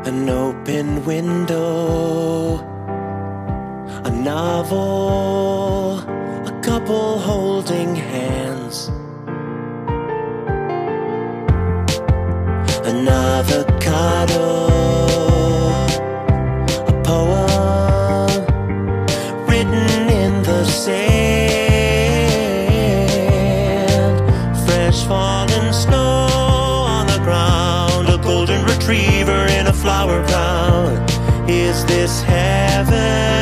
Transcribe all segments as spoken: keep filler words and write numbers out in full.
An open window, a novel, a couple holding hands, an avocado, a poem written in the sand, fresh fallen snow on the ground, a golden retriever in a flower crown. Is this heaven,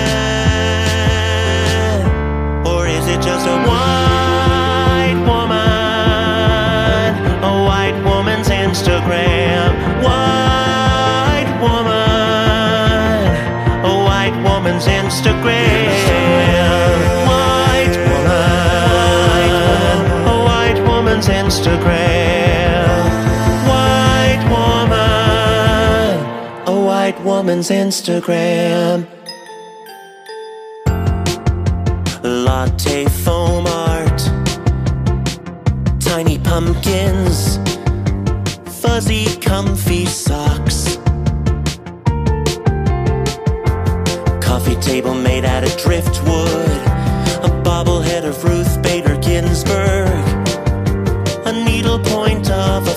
or is it just a white woman, a white woman's Instagram? White woman, a white woman's Instagram. White woman, a white woman's Instagram. White woman, a white woman's Instagram. Latte foam art, tiny pumpkins, fuzzy comfy socks, coffee table made out of driftwood, a bobblehead of Ruth Bader Ginsburg, a needlepoint of a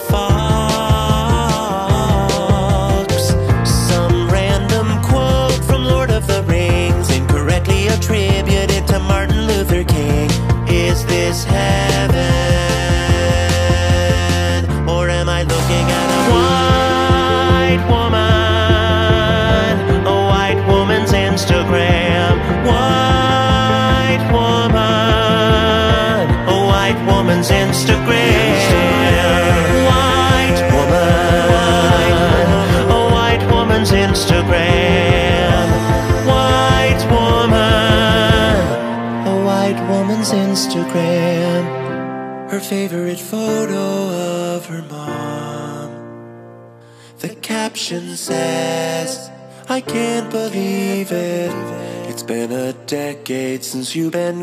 fox, some random quote from Lord of the Rings, incorrectly attributed to Martin Luther King. Is this heaven, or am I looking at a white woman, a white woman's Instagram? White woman, a white woman's Instagram. White woman, a white woman's Instagram. White woman, a white woman's Instagram. Her favorite photo of her mom. The caption says, I can't believe it, it's been a decade since you've been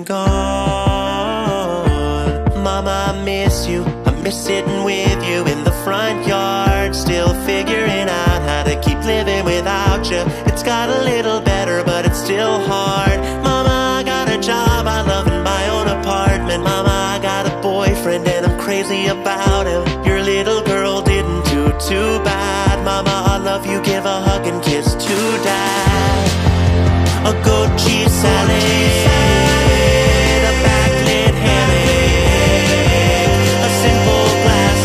gone. Mama, I miss you, I miss sitting with you in the front yard, still figuring out how to keep living without you. It's got a little better, but it's still hard. Mama, I got a job, I love in my own apartment. Mama, I got a boyfriend and I'm crazy about him. Your little girl didn't do too bad. Mama, I love you, give a hug and kiss to Dad. A goat cheese salad, a backlit hammock, a simple glass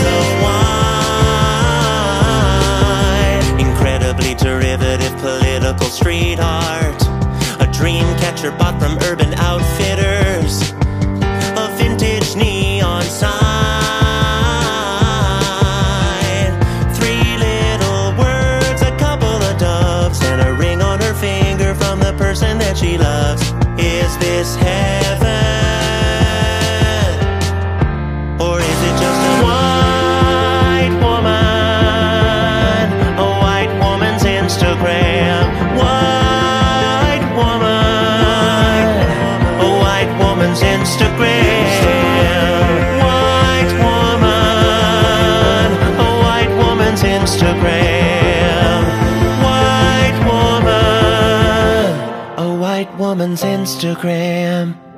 of wine, incredibly derivative political street art, a dream catcher bought from Urban Outfitters, a vintage neon sign, three little words, a couple of doves, and a ring on her finger from the person that she loves. Is this heaven, or is it just a white woman, a white woman's Instagram? White woman, a white woman's Instagram. White woman, a white woman's Instagram. White woman, a white woman's Instagram.